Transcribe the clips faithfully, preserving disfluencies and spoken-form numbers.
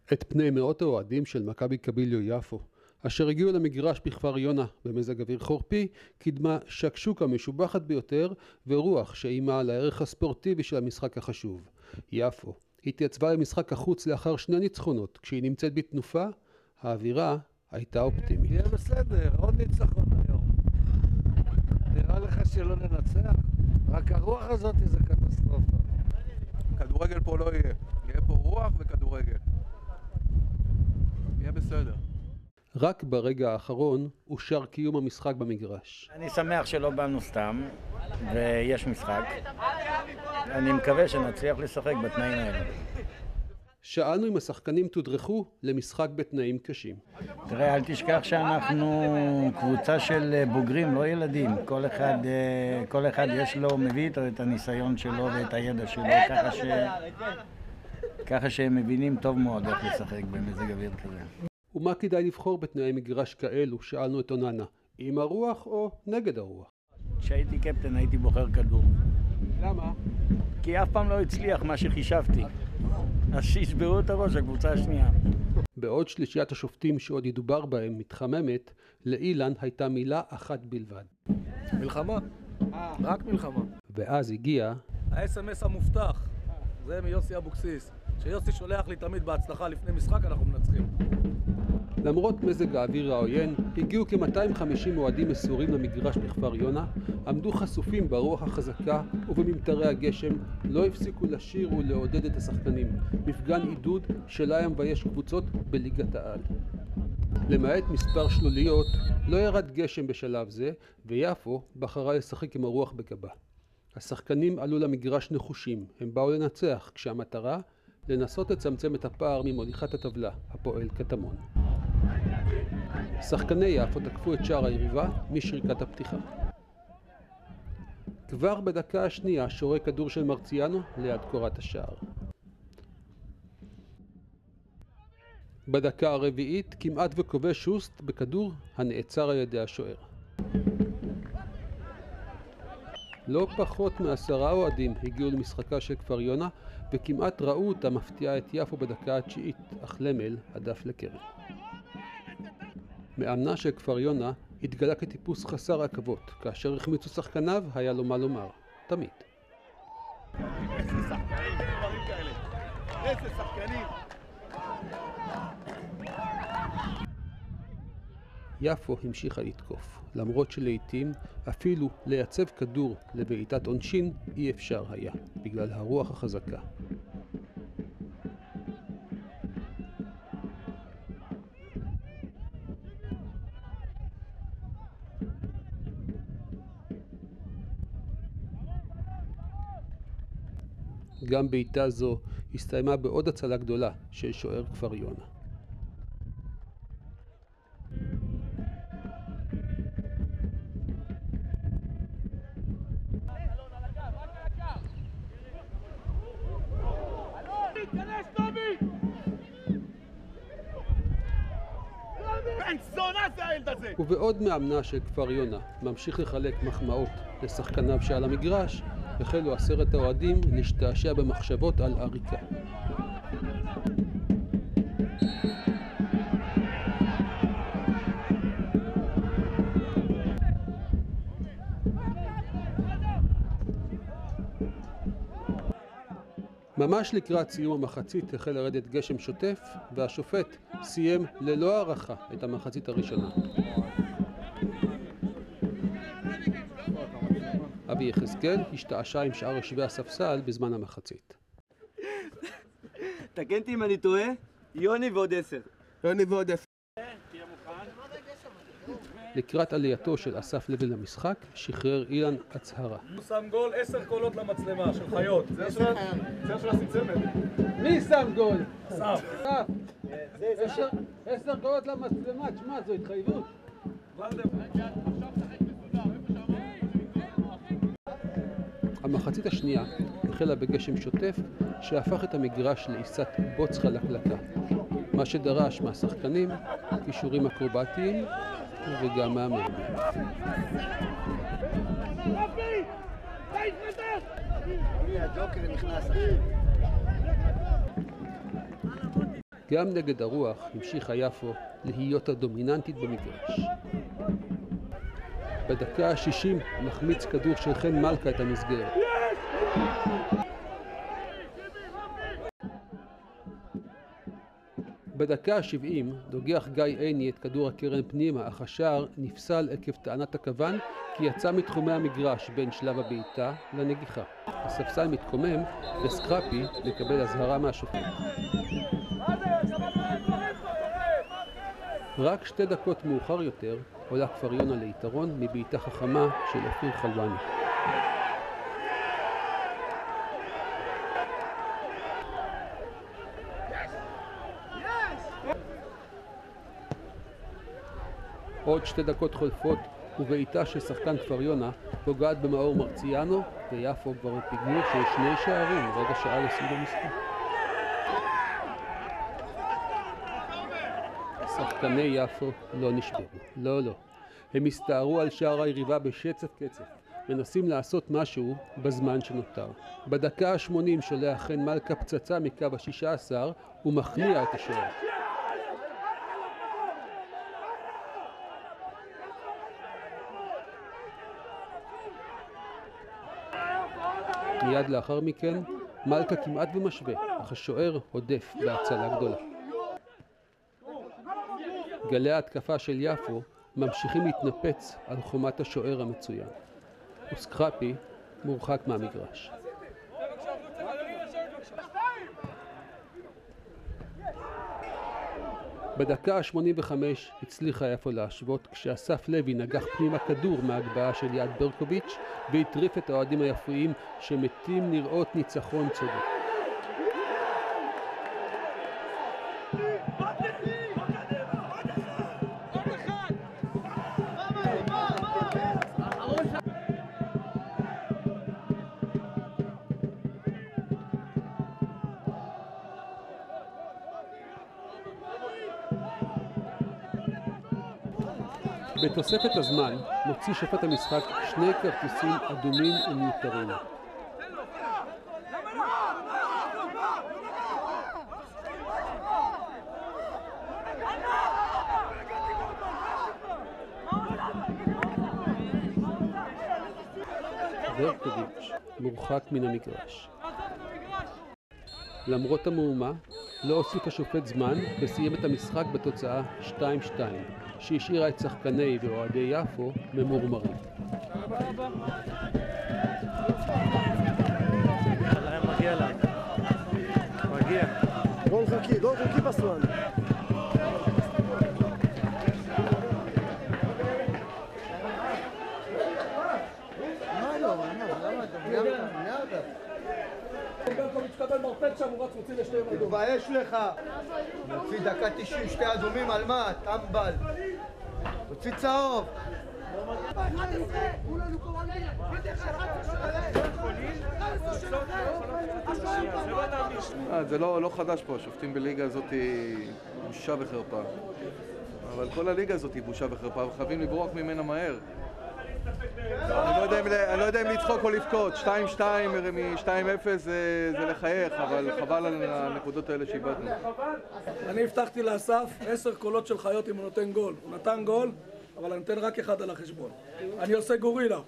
את פני מאות האוהדים של מכבי קביליו יפו, אשר הגיעו למגרש בכפר יונה במזג אוויר חורפי, קידמה שקשוקה משובחת ביותר ורוח שאימה על הערך הספורטיבי של המשחק החשוב. יפו התייצבה למשחק החוץ לאחר שני ניצחונות. כשהיא נמצאת בתנופה, האווירה הייתה אופטימית. יהיה בסדר, עוד ניצחון היום. נראה לך שלא ננצח? רק הרוח הזאת זה קטסטרופה. כדורגל פה לא יהיה. יהיה פה רוח וכדורגל. יהיה בסדר. רק ברגע האחרון אושר קיום המשחק במגרש. אני שמח שלא באנו סתם, ויש משחק. אני מקווה שנצליח לשחק בתנאים האלה. שאלנו אם השחקנים תודרכו למשחק בתנאים קשים. תראה, אל תשכח שאנחנו קבוצה של בוגרים, לא ילדים. כל אחד, כל אחד יש לו, מביא איתו את הניסיון שלו ואת הידע שלו, ככה ש... ככה שהם מבינים טוב מאוד איך לשחק במזג אוויר כזה. ומה כדאי לבחור בתנאי מגרש כאלו? שאלנו את אוננה, עם הרוח או נגד הרוח? כשהייתי קפטן הייתי בוחר כדור. למה? כי אף פעם לא הצליח מה שחישבתי. אז שישברו את הראש הקבוצה השנייה. בעוד שלישיית השופטים שעוד ידובר בהם מתחממת, לאילן הייתה מילה אחת בלבד. מלחמה. רק מלחמה. ואז הגיע ה-אס אם אס המובטח. זה מיוסי אבוקסיס. שיוסי שולח לי תמיד בהצלחה לפני משחק, אנחנו מנצחים. למרות מזג האוויר העוין, הגיעו כ-מאתיים וחמישים אוהדים מסורים למגרש בכפר יונה, עמדו חשופים ברוח החזקה ובממטרי הגשם, לא הפסיקו לשיר ולעודד את השחקנים, מפגן עידוד שלה היה מבייש קבוצות בליגת העל. למעט מספר שלוליות, לא ירד גשם בשלב זה, ויפו בחרה לשחק עם הרוח בגבה. השחקנים עלו למגרש נחושים, הם באו לנצח, כשהמטרה לנסות לצמצם את הפער ממוליכת הטבלה, הפועל קטמון. שחקני יפו תקפו את שער היריבה משריקת הפתיחה. כבר בדקה השנייה שורק כדור של מרציאנו ליד קורת השער. בדקה הרביעית כמעט וכובש שוסט בכדור הנעצר על ידי השוער. לא פחות מעשרה אוהדים הגיעו למשחקה של כפר יונה וכמעט ראו אותה מפתיעה את יפו בדקה התשיעית, אך למל הדף לקרן. מאמנה של כפר יונה התגלה כטיפוס חסר עכבות, כאשר החמיצו שחקניו היה לו מה לומר, תמיד. איזה שחקנים, דברים כאלה, איזה שחקנים. יפו המשיכה לתקוף, למרות שלעיתים אפילו לייצב כדור לבעיטת עונשין אי אפשר היה, בגלל הרוח החזקה. גם בעיטה זו הסתיימה בעוד הצלה גדולה של שוער כפר יונה. ובעוד מאמנה של כפר יונה ממשיך לחלק מחמאות לשחקניו שעל המגרש, החלו עשרת האוהדים להשתעשע במחשבות על עריקה. ממש לקראת סיום המחצית החל לרדת גשם שוטף, והשופט סיים ללא הערכה את המחצית הראשונה. אבי יחזקאל השתעשע עם שאר יושבי הספסל בזמן המחצית. תקן אותי אם אני טועה, יוני ועוד עשר. יוני ועוד עשר. לקראת עלייתו של אסף לוי למשחק, שחרר אילן הצהרה. הוא שם גול, עשר קולות למצלמה של חיות. זה של עשי צמד. מי שם גול? אסף. אסף. עשר קולות למצלמה, תשמע, זו התחייבות. המחצית השנייה החלה בגשם שוטף שהפך את המגרש לעיסת בוץ חלקלקה, מה שדרש מהשחקנים כישורים אקרובטיים וגם מהמאמן. הנה הג'וקר נכנס. גם נגד הרוח המשיכה יפו להיות הדומיננטית במגרש. בדקה ה-שישים מחמיץ כדור של חן מלכה את המסגרת. בדקה ה-שבעים דוגח גיא עיני את כדור הקרן פנימה, אך השער נפסל עקב טענת הכוון כי יצא מתחומי המגרש בין שלב הבעיטה לנגיחה. הספסל מתקומם וסקרפי לקבל הזהרה מהשופט. רק שתי דקות מאוחר יותר עולה כפר יונה ליתרון מבעיטה חכמה של אופיר חלואני. עוד שתי דקות חולפות ובעיטה של שחקן כפר יונה פוגעת במאור מרציאנו, ויפו כבר בפיגור של שני שערים רגע שעה לסיום המשחק. שחקני יפו לא נשברו, לא לא. הם הסתערו על שער היריבה בשצף קצף, מנסים לעשות משהו בזמן שנותר. בדקה ה-שמונים שולח חן מלכה פצצה מקו ה-שישה עשר ומכניע את השוער. מיד לאחר מכן, מלכה כמעט ומשווה, אך השוער עודף בהצלה גדולה. גלי ההתקפה של יפו ממשיכים להתנפץ על חומת השוער המצוין. וסקרפי מורחק מהמגרש. בדקה ה-שמונים וחמש הצליחה יפו להשוות כשאסף לוי נגח פנימה כדור מהגבהה של יעד ברקוביץ' והטריף את האוהדים היפויים שמתים לראות ניצחון צודק. בתוספת הזמן מוציא שופט המשחק שני כרטיסים אדומים ומיותרים. ברקוביץ' מורחק מן המגרש. למרות המהומה, לא הוסיף השופט זמן וסיים את המשחק בתוצאה שתיים שתיים, שהשאירה את שחקני ואוהדי יפו ממורמרים. מגיע לה. מגיע. גול חוקי, גול חוקי בסואן. מה לא? למה אתה מנהרת? ברקוביץ' קבל מרפד שם, הוא רץ מוציא לשתי אדומים. תתבייש לך. מוציא דקה תשעים שתי אדומים על מה? טמבל. מוציא צהוב. זה לא חדש פה, השופטים בליגה הזאת בושה וחרפה. אבל כל הליגה הזאת היא בושה וחרפה, וחייבים לברוח ממנה מהר. אני לא יודע אם לצחוק או לבכות, שתיים שתיים מ-שתיים אפס זה לחייך, אבל חבל על הנקודות האלה שאיבדנו. אני הבטחתי לאסף עשר קולות של חיות אם הוא נותן גול. הוא נתן גול, אבל אני נותן רק אחד על החשבון. אני עושה גורילה.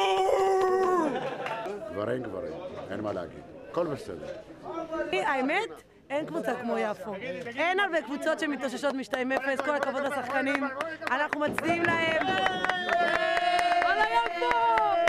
גברים גברים, אין מה להגיד. הכל בסדר. האמת, אין קבוצה כמו יפו. אין הרבה קבוצות שמתאוששות מ-שתיים אפס, כל הכבוד לשחקנים. אנחנו מצדיעים להם. על היפו!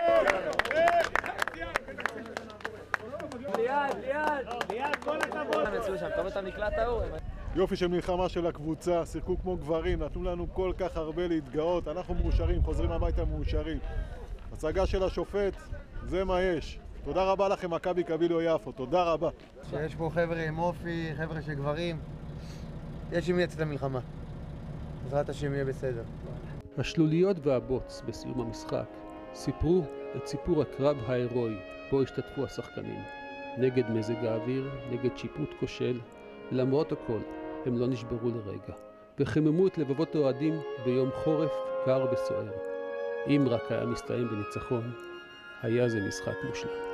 ליד, ליד. ליד, כל הכבוד. הם יצאו שם, טוב אתה נקלט האור. יופי של מלחמה של הקבוצה, שיחקו כמו גברים, נתנו לנו כל כך הרבה להתגאות, אנחנו מאושרים, חוזרים הביתה מאושרים. הצגה של השופט, זה מה יש. תודה רבה לכם, מכבי קבילו יפו, תודה רבה. שיש פה חבר'ה עם אופי, חבר'ה של גברים, יש עם מי לצאת למלחמה. בעזרת השם יהיה בסדר. השלוליות והבוץ בסיום המשחק סיפרו את סיפור הקרב ההירואי בו השתתפו השחקנים. נגד מזג האוויר, נגד שיפוט כושל, ולמרות הכל הם לא נשברו לרגע, וחממו את לבבות האוהדים ביום חורף קר וסוער. אם רק היה מסתיים בניצחון, היה זה משחק מושלם.